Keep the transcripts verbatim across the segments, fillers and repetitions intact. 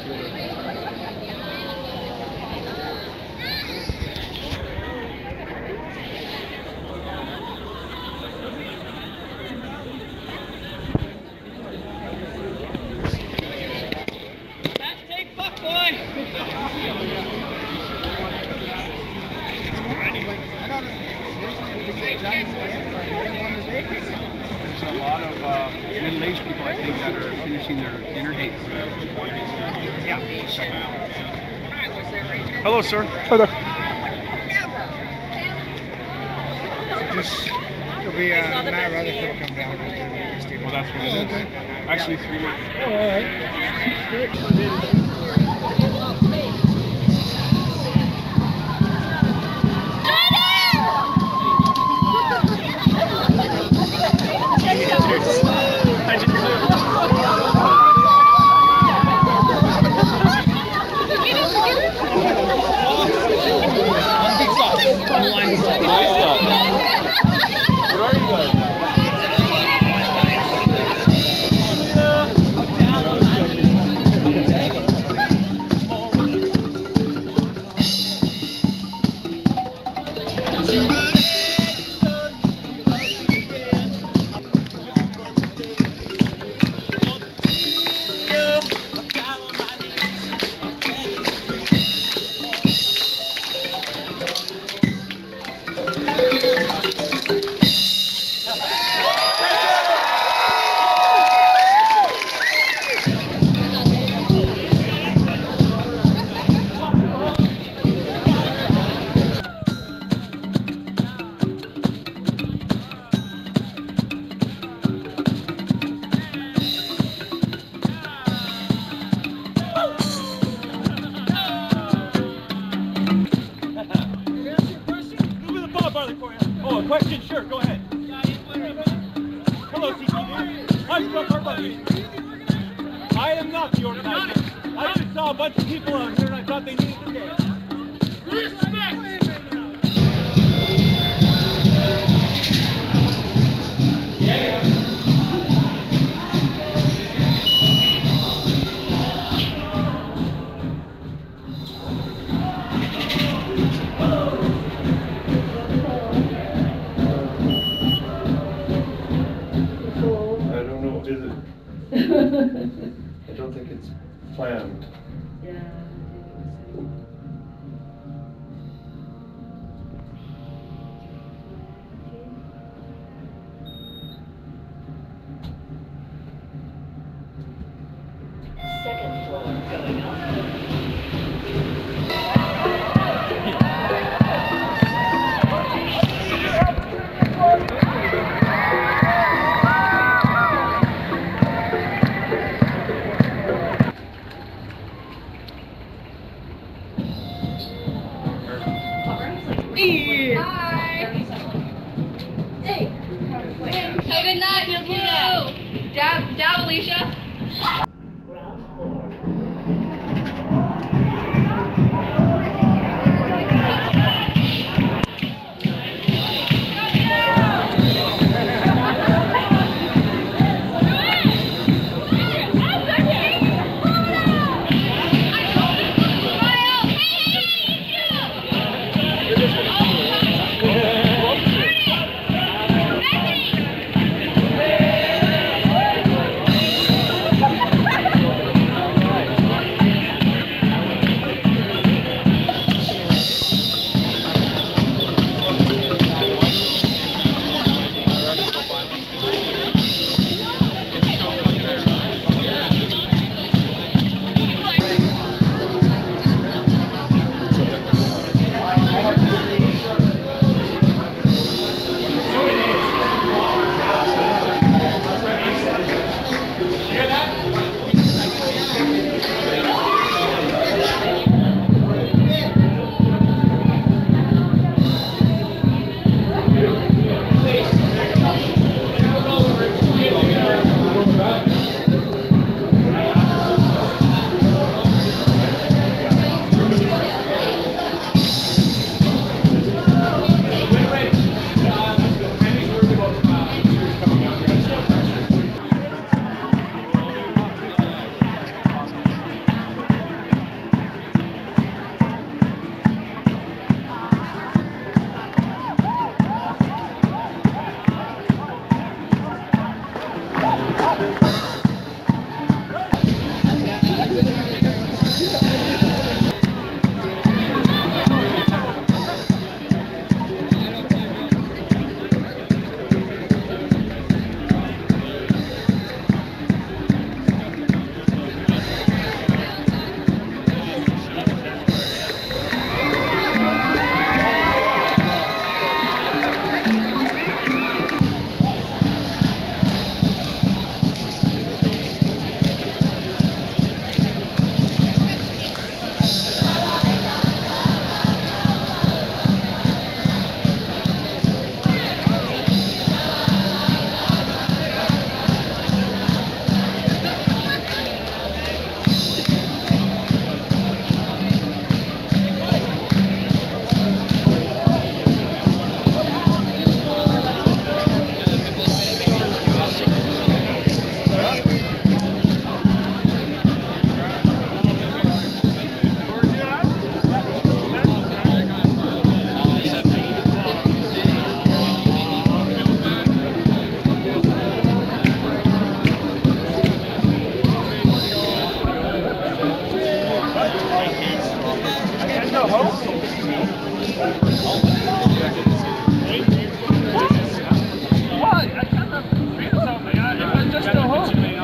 There's a lot of uh, middle-aged people, I think, that are finishing their dinner dates. Yeah. Hello, sir. Hi there. Just, it'll be uh, Matt Rutherford will come down. Well, that's what it is. Actually, three minutes. Oh, all right. Oh, a question? Sure, go ahead. Hello, T C D. I'm from Harvard. I am not the organizer. I just saw a bunch of people out here and I thought they needed to dance. Respect! I don't think it's planned. Yeah. Second floor going up. Good night, you Dab, dab, Alicia. I can't go home. What? I can't feel something. I, I just go home.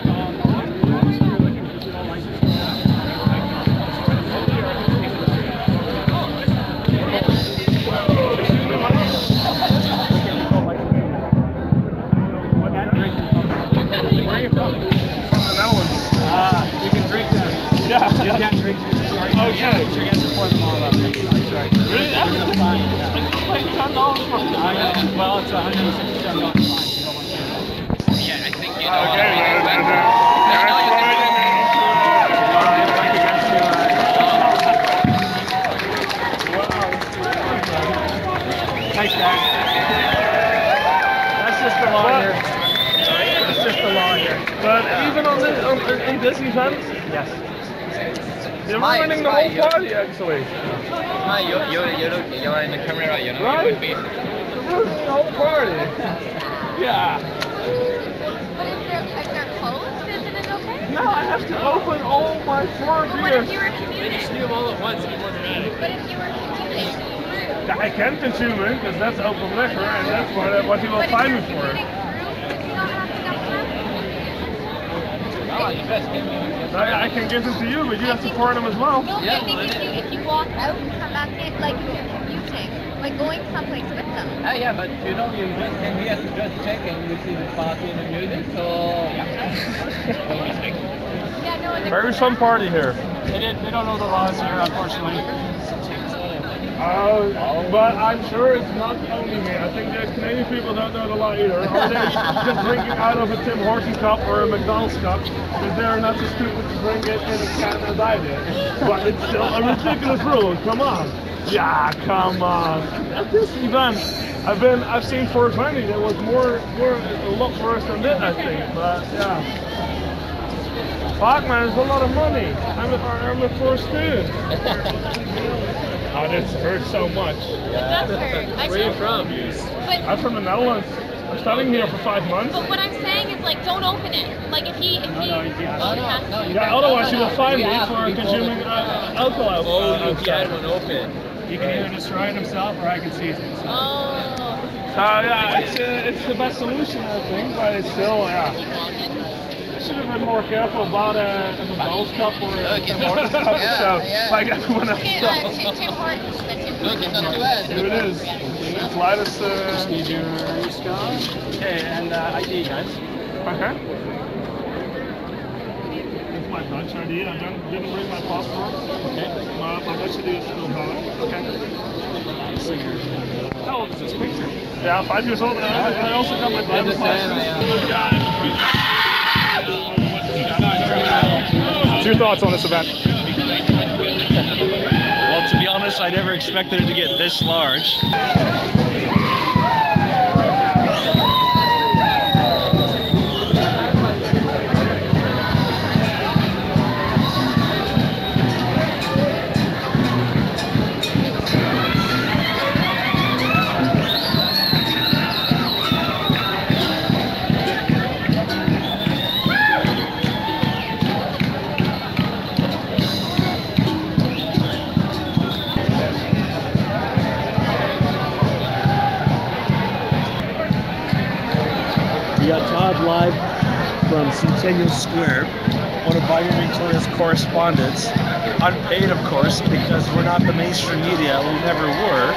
Yeah, you can't drink. Oh, yeah. You're going to support them all up. Really? That's a fine. Like ten dollars for well, it's one hundred sixty-seven dollars fine. Yeah, I think you know. Okay, There's there's no you can Nice guy. That's just the law here. That's just the law here. But even on this, on, in this event, yes. They were winning the whole party, actually. Ah, you, you, you, look, you are in the camera, you know, Right? it would be. They were the whole party. Yeah. But if they're, if they're closed, isn't it okay? No, I have to open all my four But what beers. if you were commuting? Do them all at once, be more dramatic. But if you were commuting? I can consume it because that's open liquor and that's what, what he will But if find you're me for. commuting through, do you not have enough time? Oh, you best give me. I, I can give them to you, but you have to pour them as well. No, Yeah, I think well, if you, if you walk out and come back in, like if you're commuting, like going someplace with them. Ah, yeah, but you know, you just came here to just check and you see the party and the music, so. Yeah, no, and the Very fun party here. They, did, they don't know the laws here, unfortunately. Uh, but I'm sure it's not only me. I think the Canadian people don't know the law either. Or they're just drinking out of a Tim Horton cup or a McDonald's cup because they're not so stupid to drink it in a can as I did. But it's still a ridiculous rule. Come on. Yeah, come on. At this event, I've been, I've seen four twenty that was more, more, a lot worse than this, I think. But yeah. Fuck man, it's a lot of money. I'm a, I'm a first student. Oh, this hurts so much. It does hurt. I Where are you just- from? But, I'm from the Netherlands. I'm studying here for five months. but what I'm saying is like, don't open it. Like if he, if he, No, no, no, you Yeah, otherwise you will find me for consuming uh, alcohol. Oh, uh, you outside. had one open. He can either destroy it himself or I can seize it. So. Oh. So yeah, it's, uh, it's the best solution I think, but it's still, yeah. I should have been more careful about a, a McDonald's cup or a Tim Hortons cup. Yeah, So, yeah. like everyone else. Tim, uh, Tim, Tim Hortons. The Tim Look, it's not too bad. Here it is. It's lightest. Uh, Need your scotch. Okay, and uh, I D, guys. okay. It's my Dutch I D. I didn't, didn't bring my passport. Okay. My, my Dutch I D is still valid. Okay. So you're, how old is this picture? Yeah, five years old. And I, I also got my driver's license. What's your thoughts on this event? Well, to be honest, I never expected it to get this large. We got Todd live from Centennial Square, one of Biden Victoria's correspondents. Unpaid, of course, because we're not the mainstream media. We never were.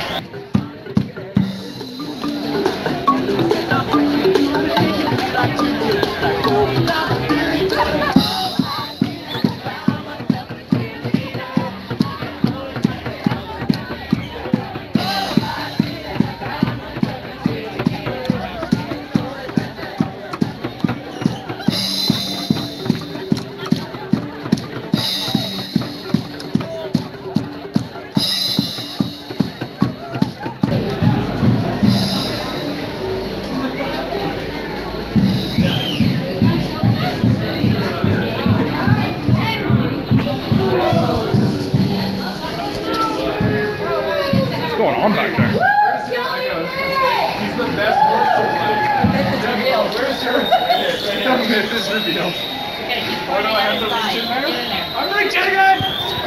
What's going on back there? He's the best Where's your myth is revealed? Oh no, I have to reach in there? I'm reaching again!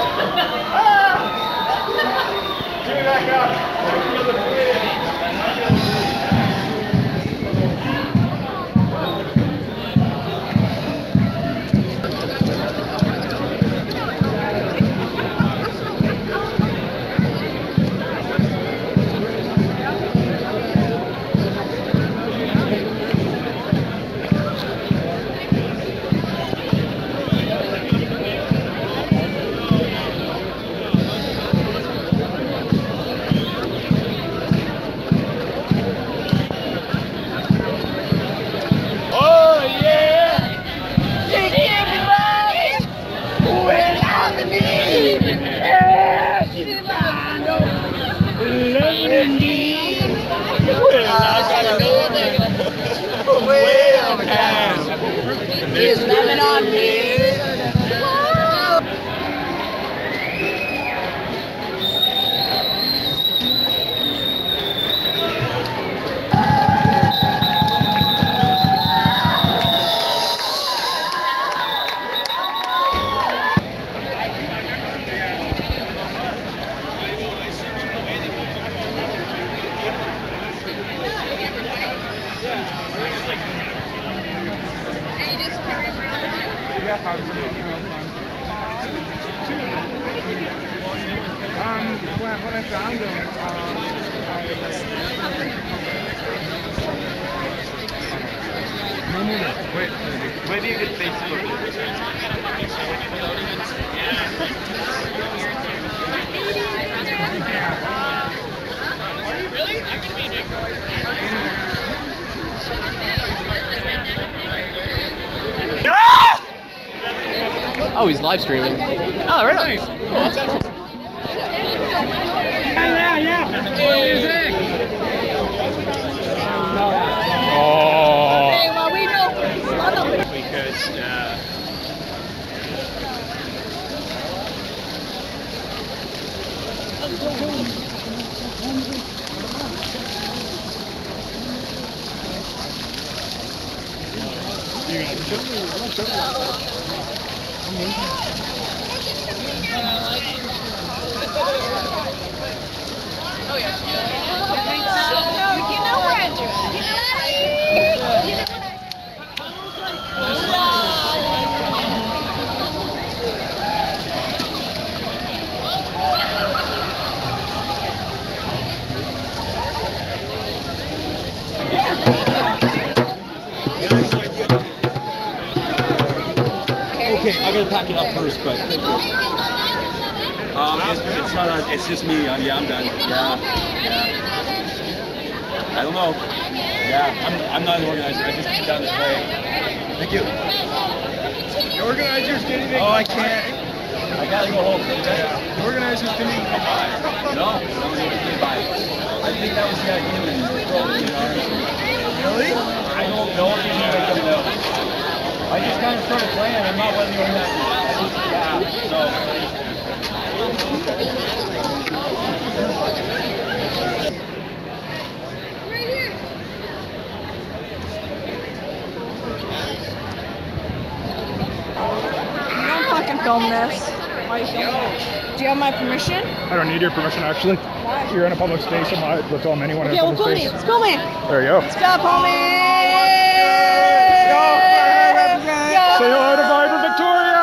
when, when I found him, um, Wait, where do you get Facebook? Oh, he's live streaming. Oh, really? Nice. yeah, yeah, yeah. Oh. Hey, well, we know. Because uh, You know where Andrew okay, I gotta pack it up first, but um, it's, it's not. A, it's just me. Um, yeah, I'm done. Yeah, yeah. I don't know. Yeah, I'm. I'm not an organizer. I just came down this way. Thank you. The organizers didn't even Oh, I can't. I gotta go home. The organizers didn't even come by. No, no one came by. I think that was the idea when you were throwing the arms. Really? I don't know if you even come out. I just kind of started playing. I'm not letting you in that. I just, yeah, so. Don't fucking film this. Why are you filming? Do you have my permission? I don't need your permission, actually. Why? You're in a public space. I'm not to film anyone Okay, in a well, public film me. space. Let's film me. There you go. Let's go, homie. Say hello to Vibrant Victoria!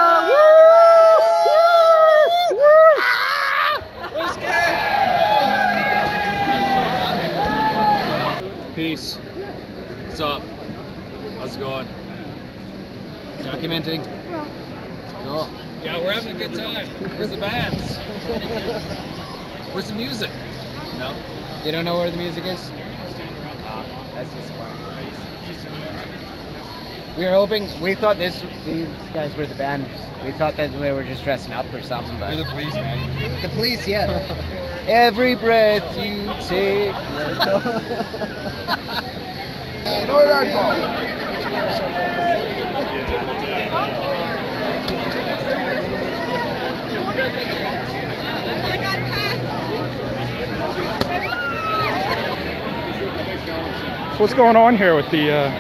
Peace. What's up? How's it going? Documenting. Cool. Yeah, we're having a good time. Where's the bands? Where's the music? No. You don't know where the music is? Ah, that's disappointing. We were hoping, we thought this, these guys were the band. We thought that they were just dressing up or something, but... You're the police, man. The police, yeah. Every breath you take. What's going on here with the... Uh...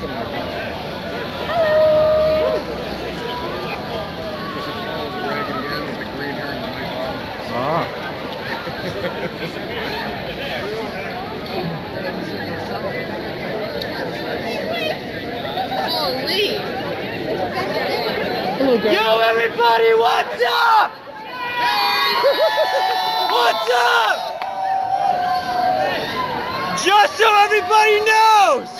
Ah. Holy. Yo, everybody, what's up? What's up? Just so everybody knows,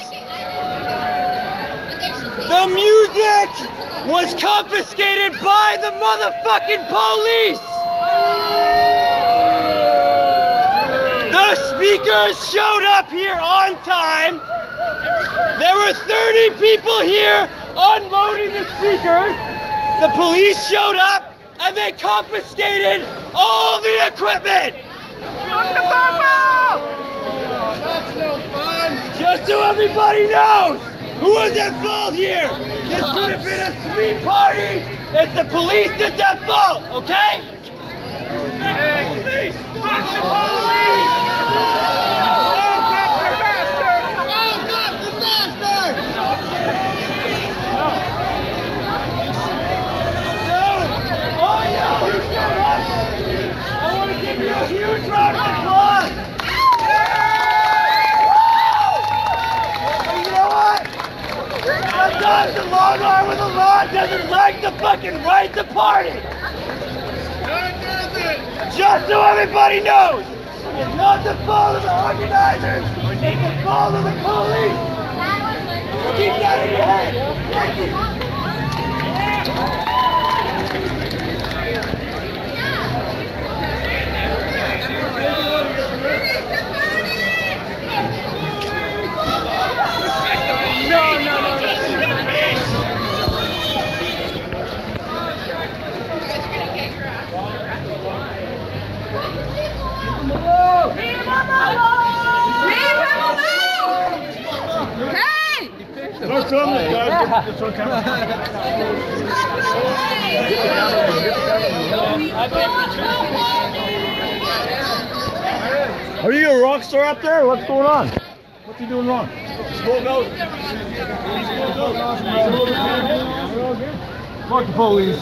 the music was confiscated by the motherfucking police. The speakers showed up here on time. There were thirty people here unloading the speakers. The police showed up and they confiscated all the equipment. That's no fun. Just so everybody knows who was at fault here. This could have been a sweet party. It's the police that's at fault, okay? Hey, police! Fuck the police! I want to give you a huge round of applause! And you know what? Sometimes the long arm of the law doesn't like the fucking right to party! Just so everybody everybody knows it's not the fault of the organizers, it's the fault of the police. Keep that in your head. Thank you. No, no, no, no. Hey! Let's film this, guys. It's on camera. Are you a rock star up there? What's going on? What's he doing wrong? Fuck the police.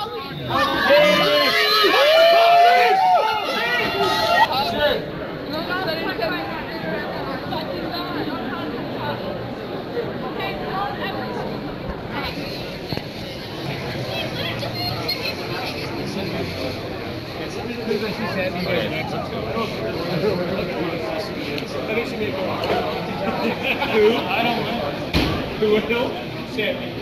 I don't know. Who will? Shit.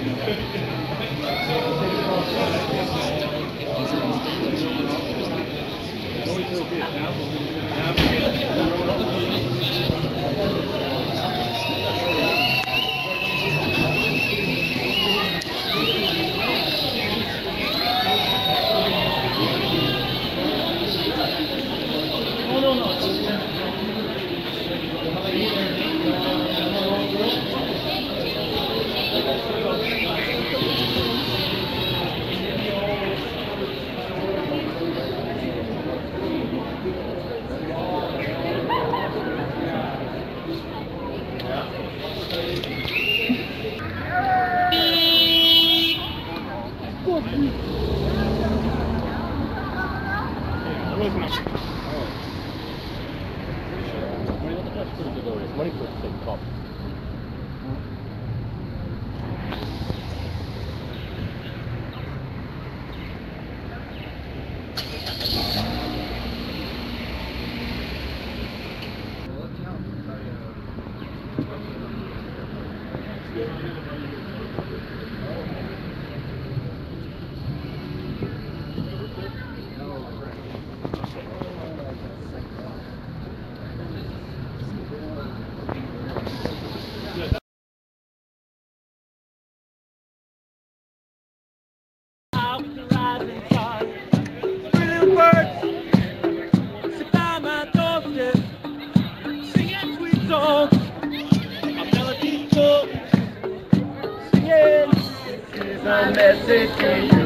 Message